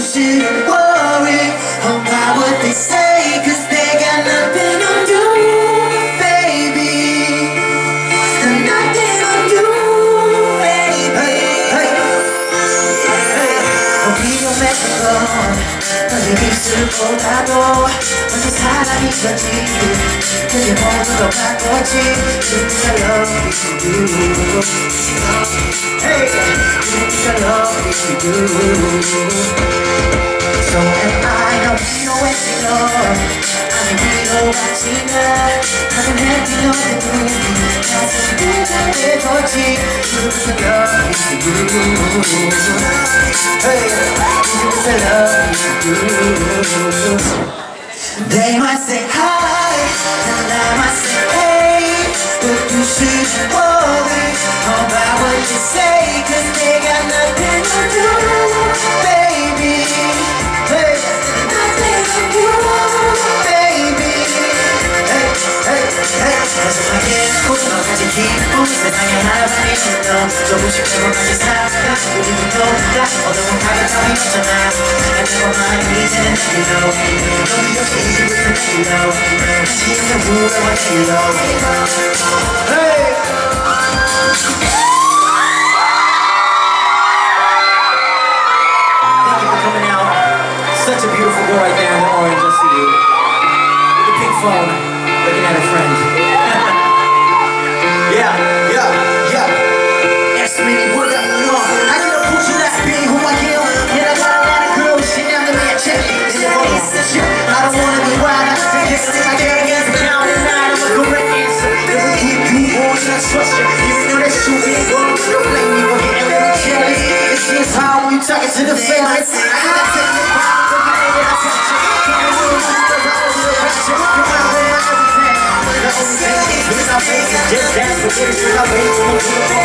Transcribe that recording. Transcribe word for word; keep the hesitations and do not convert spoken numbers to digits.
shouldn't worry about what they say, cause they got nothing on you, baby. Nothing on you, baby. Hey, hey, hey. 우리가 맺은 너에게 슬퍼하고 언제 사랑이 졌지 그게 모두 간 거지 Since I love you Hey, since I love you So am I, now we know it's enough 아니 위로 같지만 나는 해피 너의 눈이 가슴 부탁해 줬지 Since I love you Hey, since I love you They might say hi and I might say hey, but you shouldn't worry about what you say, cause they got nothing to do, baby. Hey, nothing to do, baby. Hey, hey, hey. 마지막에 고통까지 기쁜 세상에 하나만이 있어 조금씩 조금까지 살아가 우리도 다 어두운 가격감이 없잖아 난 조금만 이제는 you know Don't be easy with the you know See the rule of what you know Hey! Thank you for coming out. Such a beautiful girl right there in the orange, I see you. With the pink phone, looking at her friend. Yeah, yeah, yeah. Ask me what up, no. I get a push that being who I am. And I got a lot of girls, she never me a check. I don't wanna be wild, I guess I can't get the count and I'm a correct answer. Never keep you on, I trust you. Even though that's true, ain't gonna don't blame me for getting really jelly. It's just how when you talking to the family. I got to take the power to get it, I touch you. Keep it real, this is the whole real pressure. Come on, man, everything. The only thing is, I'm facing just that, but it's still I'm able to